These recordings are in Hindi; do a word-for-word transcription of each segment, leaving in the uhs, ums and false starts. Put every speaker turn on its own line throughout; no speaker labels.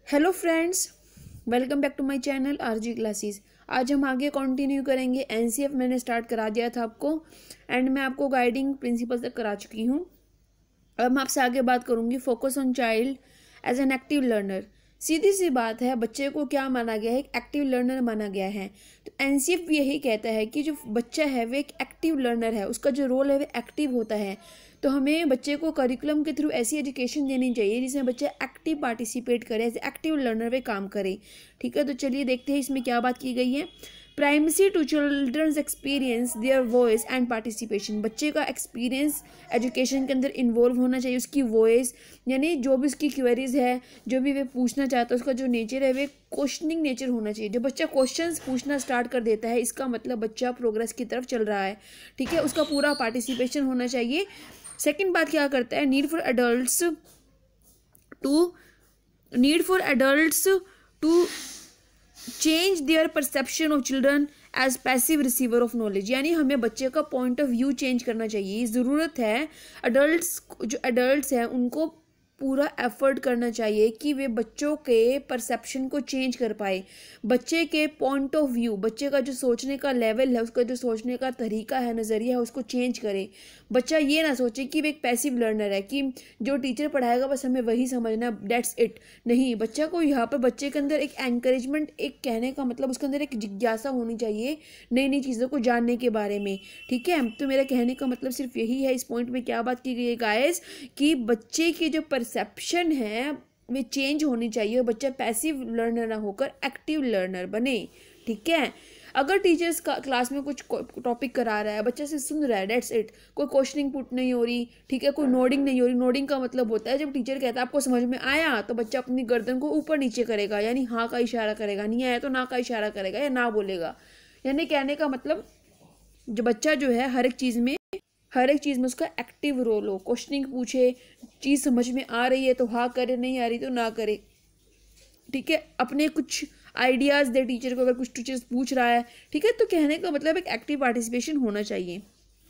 Hello friends, welcome back to my channel RG classes. आज हम आगे कंटिन्यू करेंगे। एनसीएफ मैंने स्टार्ट करा दिया था आपको एंड मैं आपको गाइडिंग प्रिंसिपल तक करा चुकी हूँ। अब मैं आपसे आगे बात करूँगी focus on child as an active learner. सीधी सी बात है, बच्चे को क्या माना गया है? एक एक्टिव लर्नर माना गया है। तो एनसीएफ भी यही कहता है कि जो बच्चा है वो एक एक्टिव लर्नर है, उसका जो रोल है वो एक्टिव होता है। तो हमें बच्चे को करिकुलम के थ्रू ऐसी एजुकेशन देनी चाहिए जिसमें बच्चा एक्टिव पार्टिसिपेट करे, एज एक्टिव लर्नर पे काम करे। ठीक है, तो चलिए देखते हैं इसमें क्या बात की गई है। Primacy to children's experience their voice and participation. बच्चे का एक्सपीरियंस एजुकेशन के अंदर इन्वॉल्व होना चाहिए, उसकी वॉइस यानी जो भी उसकी क्वेरीज है, जो भी वे पूछना चाहता है, उसका जो नेचर है वे क्वेश्चनिंग नेचर होना चाहिए। जब बच्चा क्वेश्चंस पूछना स्टार्ट कर देता है, इसका मतलब बच्चा प्रोग्रेस की तरफ चल रहा है। ठीक है, उसका पूरा पार्टिसिपेशन होना चाहिए। सेकेंड बात क्या करता है? Need for adults to need for adults to change their perception of children as passive receiver of knowledge. यानी हमें बच्चे का पॉइंट ऑफ व्यू चेंज करना चाहिए। ज़रूरत है अडल्ट्स जो एडल्ट्स हैं उनको पूरा एफर्ट करना चाहिए कि वे बच्चों के परसेप्शन को चेंज कर पाए। बच्चे के पॉइंट ऑफ व्यू, बच्चे का जो सोचने का लेवल है, उसका जो सोचने का तरीका है, नज़रिया है, उसको चेंज करे। बच्चा ये ना सोचे कि वे एक पैसिव लर्नर है, कि जो टीचर पढ़ाएगा बस हमें वही समझना, दैट्स इट। नहीं, बच्चा को यहाँ पर बच्चे के अंदर एक एनकरेजमेंट, एक कहने का मतलब उसके अंदर एक जिज्ञासा होनी चाहिए नई नई चीज़ों को जानने के बारे में। ठीक है, तो मेरा कहने का मतलब सिर्फ यही है। इस पॉइंट में क्या बात की गई है गाइस, कि बच्चे की जो परसेप्शन है वे चेंज होनी चाहिए। बच्चा पैसिव लर्नर ना होकर एक्टिव लर्नर बने। ठीक है, अगर टीचर्स का क्लास में कुछ टॉपिक करा रहा है, बच्चा से सुन रहा है, डेट्स इट, कोई क्वेश्चनिंग पुट नहीं हो रही, ठीक है, कोई नोडिंग नहीं हो रही। नोडिंग का मतलब होता है जब टीचर कहता है आपको समझ में आया तो बच्चा अपनी गर्दन को ऊपर नीचे करेगा, यानी हाँ का इशारा करेगा, नहीं आया तो ना का इशारा करेगा या ना बोलेगा। यानी कहने का मतलब जो बच्चा जो है हर एक चीज़ में हर एक चीज़ में उसका एक्टिव रोल हो। क्वेश्चनिंग पूछे, चीज़ समझ में आ रही है तो हाँ करे, नहीं आ रही तो ना करे। ठीक है, अपने कुछ आइडियाज़ दे टीचर को, अगर कुछ टीचर्स पूछ रहा है। ठीक है, तो कहने का मतलब एक एक्टिव पार्टिसिपेशन होना चाहिए।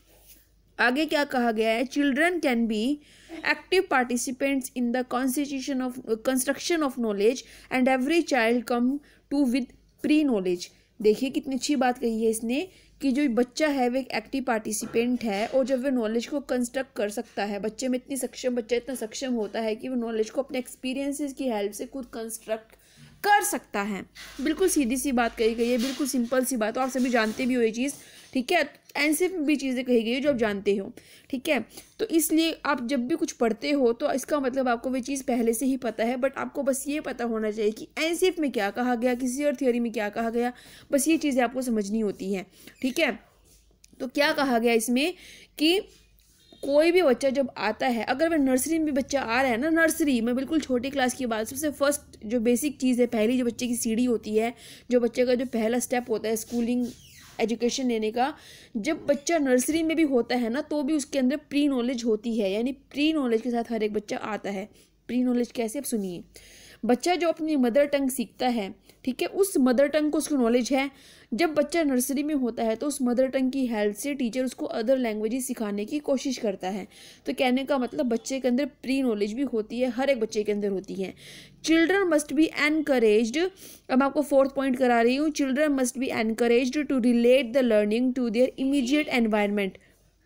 आगे क्या कहा गया है? Children can be active participants in the constitution of construction of knowledge and every child come to with pre knowledge. देखिए कितनी अच्छी बात कही है इसने, कि जो बच्चा है वो एक एक्टिव पार्टिसिपेंट है और जब वह नॉलेज को कंस्ट्रक्ट कर सकता है, बच्चे में इतनी सक्षम बच्चा इतना सक्षम होता है कि वो नॉलेज को अपने एक्सपीरियंसेस की हेल्प से खुद कंस्ट्रक्ट कर सकता है। बिल्कुल सीधी सी बात कही गई है, बिल्कुल सिंपल सी बात, और आप सभी जानते भी हो ये चीज़। ठीक है, ऐसे भी चीज़ें कही गई है जो आप जानते हो। ठीक है, तो इसलिए आप जब भी कुछ पढ़ते हो तो इसका मतलब आपको वो चीज़ पहले से ही पता है, बट आपको बस ये पता होना चाहिए कि एनसीएफ में क्या कहा गया, किसी और थ्योरी में क्या कहा गया, बस ये चीज़ें आपको समझनी होती हैं। ठीक है, तो क्या कहा गया इसमें कि कोई भी बच्चा जब आता है, अगर वह नर्सरी में भी बच्चा आ रहा है ना, नर्सरी में बिल्कुल छोटी क्लास की बात, सबसे फर्स्ट जो बेसिक चीज़ है, पहली जो बच्चे की सीढ़ी होती है, जो बच्चे का जो पहला स्टेप होता है स्कूलिंग एजुकेशन लेने का, जब बच्चा नर्सरी में भी होता है ना तो भी उसके अंदर प्री नॉलेज होती है। यानी प्री नॉलेज के साथ हर एक बच्चा आता है। प्री नॉलेज कैसे? अब सुनिए, बच्चा जो अपनी मदर टंग सीखता है, ठीक है, उस मदर टंग को उसकी नॉलेज है। जब बच्चा नर्सरी में होता है तो उस मदर टंग की हेल्प से टीचर उसको अदर लैंग्वेजेस सिखाने की कोशिश करता है। तो कहने का मतलब बच्चे के अंदर प्री नॉलेज भी होती है, हर एक बच्चे के अंदर होती है। चिल्ड्रन मस्ट बी एनकरेज्ड, अब आपको फोर्थ पॉइंट करा रही हूँ, children must be encouraged to relate the learning to their immediate environment.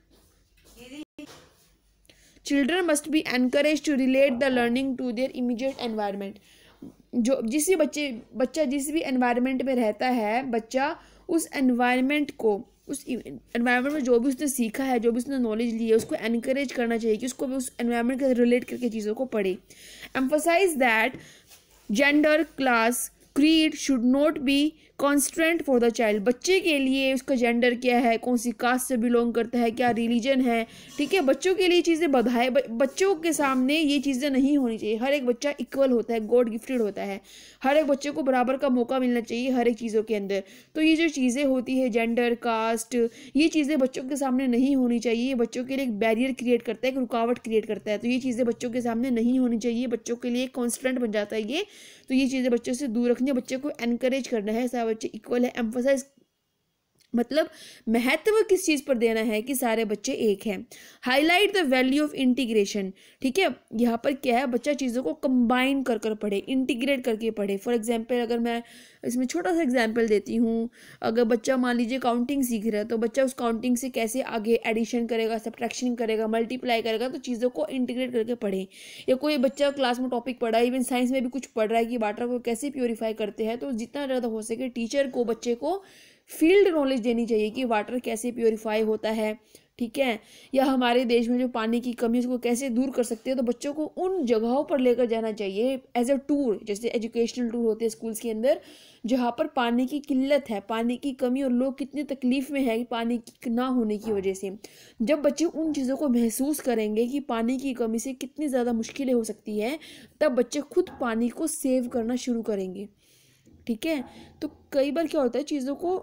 Children must be encourage to relate the learning to their immediate environment. जो जिस भी बच्चे बच्चा जिस भी एनवायरनमेंट में रहता है, बच्चा उस एनवायरनमेंट को, उस एनवायरनमेंट में जो भी उसने सीखा है, जो भी उसने नॉलेज ली है, उसको एनकरेज करना चाहिए कि उसको भी उस एनवायरनमेंट के रिलेट करके चीज़ों को पढ़े। Emphasise that gender, class, creed should not be constant for the child. बच्चे के लिए उसका जेंडर क्या है, कौन सी कास्ट से बिलोंग करता है, क्या रिलीजन है, ठीक है, बच्चों के लिए चीज़ें बधाए, बच्चों के सामने ये चीज़ें नहीं होनी चाहिए। हर एक बच्चा इक्वल होता है, गॉड गिफ्टेड होता है, हर एक बच्चे को बराबर का मौका मिलना चाहिए हर एक चीज़ों के अंदर। तो ये जो चीज़ें होती है जेंडर, कास्ट, ये चीज़ें बच्चों के सामने नहीं होनी चाहिए। ये बच्चों के लिए एक बैरियर क्रिएट करता है, एक रुकावट क्रिएट करता है। तो ये चीज़ें बच्चों के सामने नहीं होनी चाहिए, बच्चों के लिए कॉन्स्टेंट बन जाता है ये। तो ये चीज़ें बच्चों से दूर रखनी है, बच्चे को एनकरेज करना है, सारे बच्चे इक्वल है। एम्फसाइज मतलब महत्व किस चीज़ पर देना है कि सारे बच्चे एक हैं। Highlight the value of integration, ठीक है, यहाँ पर क्या है, बच्चा चीज़ों को कंबाइन कर कर पढ़े, इंटीग्रेट करके पढ़े। फॉर एग्जांपल अगर मैं इसमें छोटा सा एग्जांपल देती हूँ, अगर बच्चा मान लीजिए काउंटिंग सीख रहा है तो बच्चा उस काउंटिंग से कैसे आगे एडिशन करेगा, सब्ट्रैक्शन करेगा, मल्टीप्लाई करेगा, तो चीज़ों को इंटीग्रेट करके पढ़े। या कोई बच्चा क्लास में टॉपिक पढ़ा है, इवन साइंस में भी कुछ पढ़ रहा है कि वाटर को कैसे प्योरीफाई करते हैं, तो जितना ज़्यादा हो सके टीचर को बच्चे को फील्ड नॉलेज देनी चाहिए कि वाटर कैसे प्योरीफाई होता है, ठीक है, या हमारे देश में जो पानी की कमी है उसको कैसे दूर कर सकते हैं। तो बच्चों को उन जगहों पर लेकर जाना चाहिए एज अ टूर, जैसे एजुकेशनल टूर होते हैं स्कूल्स के अंदर, जहाँ पर पानी की किल्लत है, पानी की कमी, और लोग कितनी तकलीफ में है पानी की ना होने की वजह से। जब बच्चे उन चीज़ों को महसूस करेंगे कि पानी की कमी से कितनी ज़्यादा मुश्किलें हो सकती है, तब बच्चे खुद पानी को सेव करना शुरू करेंगे, ठीक है। तो कई बार क्या होता है, चीज़ों को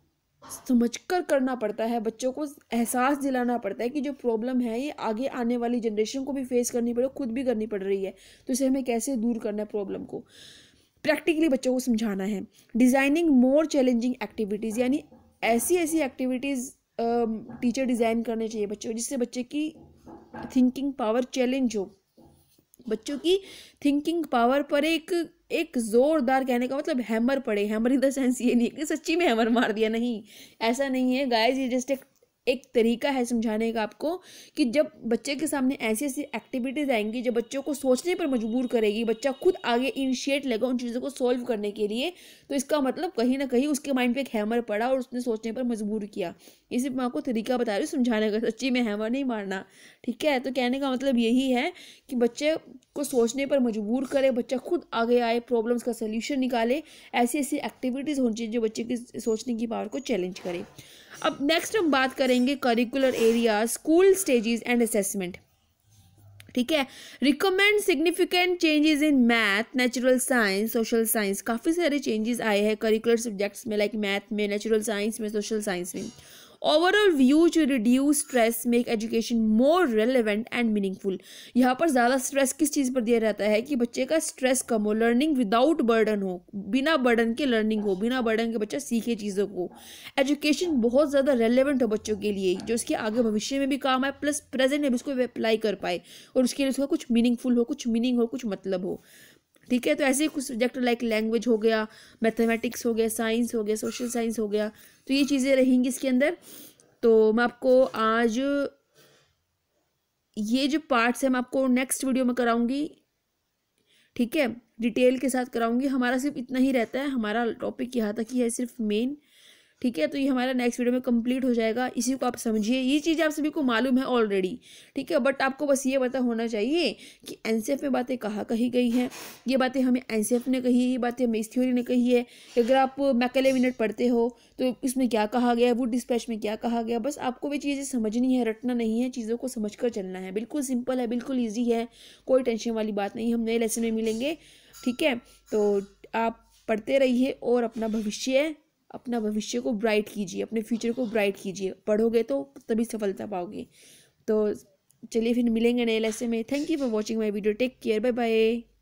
समझकर करना पड़ता है, बच्चों को एहसास दिलाना पड़ता है कि जो प्रॉब्लम है ये आगे आने वाली जनरेशन को भी फेस करनी पड़े, खुद भी करनी पड़ रही है, तो इसे हमें कैसे दूर करना है प्रॉब्लम को, प्रैक्टिकली बच्चों को समझाना है। डिज़ाइनिंग मोर चैलेंजिंग एक्टिविटीज़, यानी ऐसी ऐसी एक्टिविटीज़ टीचर डिज़ाइन करने चाहिए बच्चों को जिससे बच्चे की थिंकिंग पावर चैलेंज हो, बच्चों की थिंकिंग पावर पर एक एक जोरदार, कहने का मतलब हैमर पड़े। हैमर इन द सेंस ये नहीं है कि सच्ची में हैमर मार दिया, नहीं, ऐसा नहीं है गाइस, ये जस्ट एक एक तरीका है समझाने का आपको कि जब बच्चे के सामने ऐसी ऐसी एक्टिविटीज़ आएंगी जो बच्चों को सोचने पर मजबूर करेगी, बच्चा खुद आगे इनिशिएट लेगा उन चीज़ों को सॉल्व करने के लिए, तो इसका मतलब कहीं ना कहीं उसके माइंड पे एक हैमर पड़ा और उसने सोचने पर मजबूर किया। ये सिर्फ मैं आपको तरीका बता रही हूँ समझाने का, सच्ची में हैमर नहीं मारना, ठीक है। तो कहने का मतलब यही है कि बच्चे को सोचने पर मजबूर करे, बच्चा खुद आगे आए, प्रॉब्लम्स का सल्यूशन निकाले, ऐसी ऐसी एक्टिविटीज़ होनी चाहिए जो बच्चे की सोचने की पावर को चैलेंज करे। अब नेक्स्ट हम बात करेंगे curricular area, school stages and assessment, ठीक है। Recommend significant changes in math, natural science, social science, काफ़ी सारे चेंजेस आए हैं करिकुलर सब्जेक्ट्स में, लाइक मैथ में, नेचुरल साइंस में, सोशल साइंस में। Overall view to reduce stress, make education more relevant and meaningful. यहाँ पर ज़्यादा स्ट्रेस किस चीज़ पर दिया जाता है कि बच्चे का स्ट्रेस कम हो, लर्निंग विदाउट बर्डन हो, बिना बर्डन के लर्निंग हो, बिना बर्डन के बच्चा सीखे चीज़ों को, एजुकेशन बहुत ज़्यादा रेलेवेंट हो बच्चों के लिए, जो उसके आगे भविष्य में भी काम आए, प्लस प्रेजेंट में भी उसको अप्लाई कर पाए, और उसके लिए उसका कुछ मीनिंगफुल हो, कुछ मीनिंग हो, कुछ मतलब हो, ठीक है। तो ऐसे ही कुछ सब्जेक्ट लाइक लैंग्वेज हो गया, मैथमेटिक्स हो गया, साइंस हो गया, सोशल साइंस हो गया, तो ये चीज़ें रहेंगी इसके अंदर। तो मैं आपको आज ये जो पार्ट्स है मैं आपको नेक्स्ट वीडियो में कराऊंगी, ठीक है, डिटेल के साथ कराऊंगी। हमारा सिर्फ इतना ही रहता है, हमारा टॉपिक यहाँ तक ही है सिर्फ मेन, ठीक है। तो ये हमारा नेक्स्ट वीडियो में कंप्लीट हो जाएगा, इसी को आप समझिए, ये चीज़ आप सभी को मालूम है ऑलरेडी, ठीक है, बट आपको बस ये पता होना चाहिए कि एनसीएफ में बातें कहाँ कही गई हैं, ये बातें हमें एनसीएफ ने कही है, ये बातें हमें इस थ्योरी ने कही है। अगर आप मैकले मिनट पढ़ते हो तो इसमें क्या कहा गया है, वुड डिस्पैच में क्या कहा गया, बस आपको वे चीज़ें समझनी है, रटना नहीं है, चीज़ों को समझ कर चलना है। बिल्कुल सिंपल है, बिल्कुल ईजी है, कोई टेंशन वाली बात नहीं। हम नए लेसन में मिलेंगे, ठीक है। तो आप पढ़ते रहिए और अपना भविष्य अपना भविष्य को ब्राइट कीजिए, अपने फ्यूचर को ब्राइट कीजिए, पढ़ोगे तो तभी सफलता पाओगे। तो चलिए फिर मिलेंगे नए लेसन में। Thank you for watching my video, take care, bye bye.